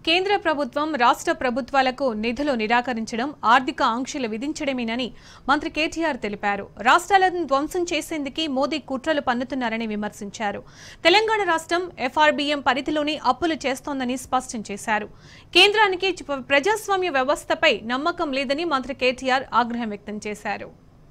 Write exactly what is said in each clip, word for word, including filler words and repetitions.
కేంద్ర ప్రభుత్వం రాష్ట్ర ప్రభుత్వాలకు నిధులు నిరాకరించడం ఆర్థిక ఆంక్షలు విధించడమేనని మంత్రి కేటీఆర్ తెలిపారు. రాష్ట్రాలను ధ్వంసం చేసేందుకు మోదీ కుట్రలు పన్నుతున్నారని విమర్శించారు. తెలంగాణ రాష్ట్రం ఎఫ్ ఆర్ బి ఎం పరిధిలోని అప్పులు చేస్తోందని స్పష్టం చేశారు. కేంద్రానికి ప్రజాస్వామ్య వ్యవస్థపై నమ్మకం లేదని మంత్రి కేటీఆర్ ఆగ్రహం వ్యక్తం చేశారు.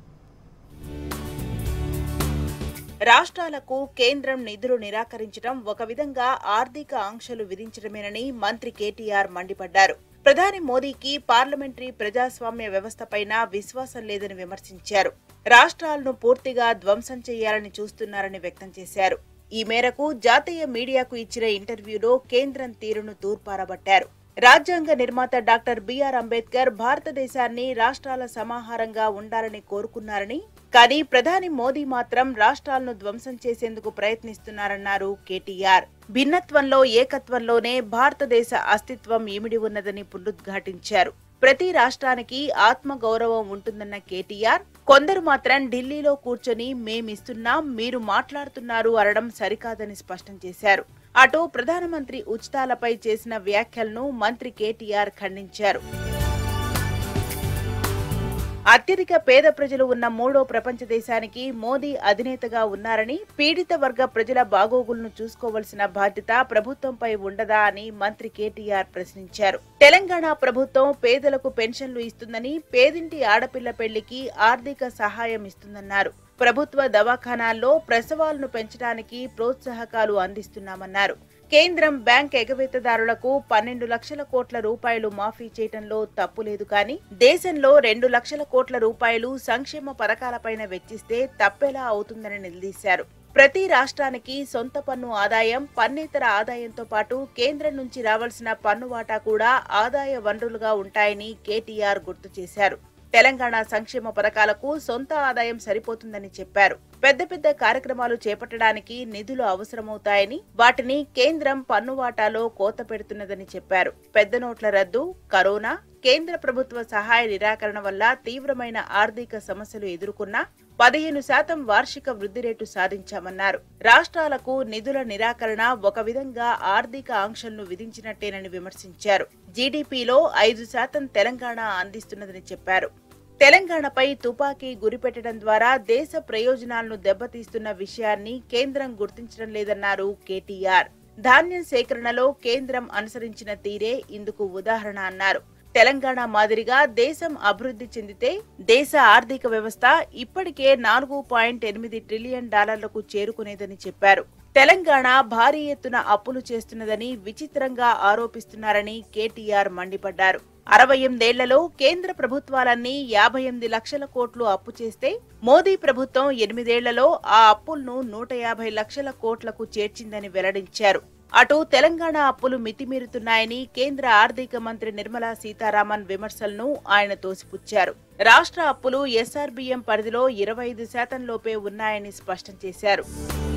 రాష్ట్రాలకు కేంద్రం నిధులు నిరాకరించడం ఒక విధంగా ఆర్థిక ఆంక్షలు విధించడమేనని మంత్రి కేటీఆర్ మండిపడ్డారు. ప్రధాని మోదీకి పార్లమెంటరీ ప్రజాస్వామ్య వ్యవస్థపైన విశ్వాసం లేదని విమర్శించారు. రాష్ట్రాలను పూర్తిగా ధ్వంసం చేయాలని చూస్తున్నారని వ్యక్తం చేశారు. ఈ మేరకు జాతీయ మీడియాకు ఇచ్చిన ఇంటర్వ్యూలో కేంద్రం తీరును తూర్పారబట్టారు. రాజ్యాంగ నిర్మాత డాక్టర్ బిఆర్ అంబేద్కర్ భారతదేశాన్ని రాష్ట్రాల సమాహారంగా ఉండాలని కోరుకున్నారని, కానీ ప్రధాని మోదీ మాత్రం రాష్ట్రాలను ధ్వంసం చేసేందుకు ప్రయత్నిస్తున్నారన్నారు కేటీఆర్. భిన్నత్వంలో ఏకత్వంలోనే భారతదేశ అస్తిత్వం ఇమిడి ఉన్నదని పునరుద్ఘాటించారు. ప్రతి రాష్ట్రానికి ఆత్మగౌరవం ఉంటుందన్న కేటీఆర్, కొందరు మాత్రం ఢిల్లీలో కూర్చొని మేమిస్తున్నాం, మీరు మాట్లాడుతున్నారు అనడం సరికాదని స్పష్టం చేశారు. అటు ప్రధానమంత్రి ఉచితాలపై చేసిన వ్యాఖ్యలను మంత్రి కేటీఆర్ ఖండించారు. అత్యధిక పేద ప్రజలు ఉన్న మూడో ప్రపంచ దేశానికి మోదీ అధినేతగా ఉన్నారని, పీడిత వర్గ ప్రజల బాగోగులను చూసుకోవలసిన బాధ్యత ప్రభుత్వంపై ఉండదా అని మంత్రి కేటీఆర్ ప్రశ్నించారు. తెలంగాణ ప్రభుత్వం పేదలకు పెన్షన్లు ఇస్తుందని, పేదింటి ఆడపిల్ల పెళ్లికి ఆర్థిక సహాయం ఇస్తుందన్నారు. ప్రభుత్వ దవాఖానాల్లో ప్రసవాలను పెంచడానికి ప్రోత్సాహకాలు అందిస్తున్నామన్నారు. కేంద్రం బ్యాంక్ ఎగవేతదారులకు పన్నెండు లక్షల కోట్ల రూపాయలు మాఫీ చేయడంలో తప్పు లేదు, కానీ దేశంలో రెండు లక్షల కోట్ల రూపాయలు సంక్షేమ పథకాలపైన వెచ్చిస్తే తప్పేలా అవుతుందని నిలదీశారు. ప్రతి రాష్ట్రానికి సొంత పన్ను ఆదాయం, పన్నేతర ఆదాయంతో పాటు కేంద్రం నుంచి రావాల్సిన పన్ను వాటా కూడా ఆదాయ వనరులుగా ఉంటాయని కేటీఆర్ గుర్తు చేశారు. తెలంగాణ సంక్షేమ పథకాలకు సొంత ఆదాయం సరిపోతుందని చెప్పారు. పెద్ద పెద్ద కార్యక్రమాలు చేపట్టడానికి నిధులు అవసరమవుతాయని, వాటిని కేంద్రం పన్ను వాటాలో కోత పెడుతున్నదని చెప్పారు. పెద్ద నోట్ల రద్దు, కరోనా, కేంద్ర ప్రభుత్వ సహాయ నిరాకరణ వల్ల తీవ్రమైన ఆర్థిక సమస్యలు ఎదుర్కొన్నా పదిహేను శాతం వార్షిక వృద్ధి రేటు సాధించామన్నారు. రాష్ట్రాలకు నిధుల నిరాకరణ ఒక విధంగా ఆర్థిక ఆంక్షలను విధించినట్టేనని విమర్శించారు. జీడీపీలో ఐదు శాతం తెలంగాణ అందిస్తున్నదని చెప్పారు. తెలంగాణపై తుపాకీ గురిపెట్టడం ద్వారా దేశ ప్రయోజనాలను దెబ్బతీస్తున్న విషయాన్ని కేంద్రం గుర్తించడం లేదన్నారు కేటీఆర్. ధాన్యం సేకరణలో కేంద్రం అనుసరించిన తీరే ఇందుకు ఉదాహరణ అన్నారు. తెలంగాణ మాదిరిగా దేశం అభివృద్ధి చెందితే దేశ ఆర్థిక వ్యవస్థ ఇప్పటికే నాలుగు పాయింట్ ఎనిమిది ట్రిలియన్ డాలర్లకు చేరుకునేదని చెప్పారు. తెలంగాణ భారీ ఎత్తున అప్పులు చేస్తున్నదని విచిత్రంగా ఆరోపిస్తున్నారని కేటీఆర్ మండిపడ్డారు. అరవై ఎనిమిదేళ్లలో కేంద్ర ప్రభుత్వాలన్నీ యాభై ఎనిమిది లక్షల కోట్లు అప్పు చేస్తే మోదీ ప్రభుత్వం ఎనిమిదేళ్లలో ఆ అప్పులను నూట యాభై లక్షల కోట్లకు చేర్చిందని వెల్లడించారు. అటు తెలంగాణ అప్పులు మితిమీరుతున్నాయని కేంద్ర ఆర్థిక మంత్రి నిర్మలా సీతారామన్ విమర్శలను ఆయన తోసిపుచ్చారు. రాష్ట్ర అప్పులు ఎస్ ఆర్ బి ఎం పరిధిలో ఇరవై ఐదు శాతం లోపే ఉన్నాయని స్పష్టం చేశారు.